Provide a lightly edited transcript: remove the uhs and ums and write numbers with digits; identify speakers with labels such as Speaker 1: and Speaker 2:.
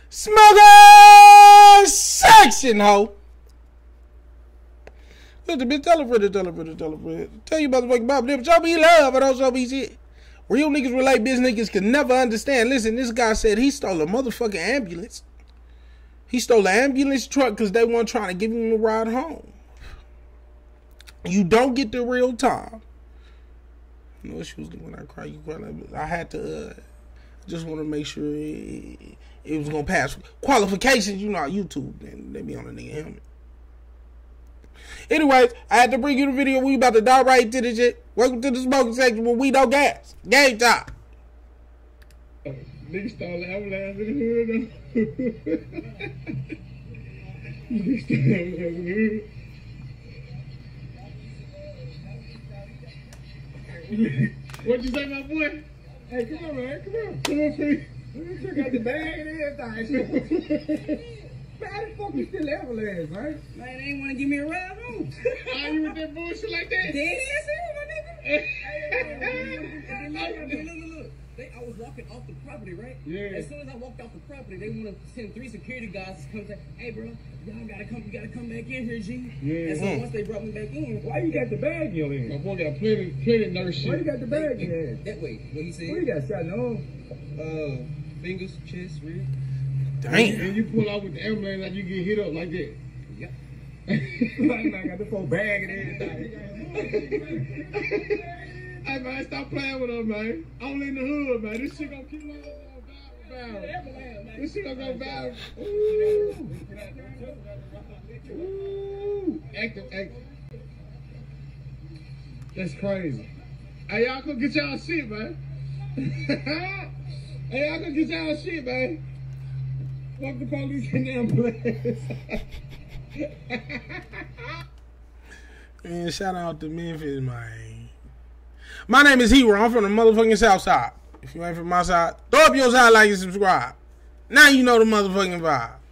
Speaker 1: Smoker section, ho. Look, the bitch, tell a friend. Tell you motherfucking about them. Show me love, but don't show me shit. Real niggas relate, bitch niggas can never understand. Listen, this guy said he stole a motherfucking ambulance. He stole an ambulance truck because they weren't trying to give him a ride home. You don't get the real time. You know what she was doing when I cried? You cried. I had to, just want to make sure it was going to pass qualifications. You know how YouTube, man, they be on a nigga helmet. Anyways, I had to bring you the video. We about to dive right to the shit. Welcome to the smoking section where we don't gas. Game time.
Speaker 2: Nigga stole the ambulance in the hood. Nigga stole the ambulance in the hood. What'd you say, my boy? Hey, come on, man. Come on, please. You got the bag and everything. Man, how the fuck you still ambulance, man?
Speaker 3: Man, they ain't want to give me a ride home.
Speaker 2: Are you with that bullshit like that?
Speaker 3: Dead ass here, my nigga. Look. I was walking off the property, right?
Speaker 2: Yeah.
Speaker 3: As soon as I walked off the property, they want to send 3 security guards to come say, hey, bro, y'all gotta come back in here, G.
Speaker 2: Yeah.
Speaker 3: And so once they brought me back in,
Speaker 2: Why you got the bag in your hand? My boy got plenty nurse shit. Why you got the bag in your hand?
Speaker 3: that way, what he said?
Speaker 2: What you got shot in the arm?
Speaker 3: Fingers, chest, rib.
Speaker 1: Damn.
Speaker 2: And you pull out with the ambulance like you get hit up like that.
Speaker 3: Yep.
Speaker 2: I got the full bag and everything. Hey man, stop playing with her, man. Only in the hood, man. This shit gonna keep on viral. This shit gonna go viral. Ooh. Active. That's crazy. Hey, y'all go get y'all shit, man. Hey, y'all go get y'all shit, man. Fuck the police in the ambulance.
Speaker 1: Man, shout out to Memphis, man. My name is Hero. I'm from the motherfucking South Side. If you ain't from my side, throw up your side, like, and subscribe. Now you know the motherfucking vibe.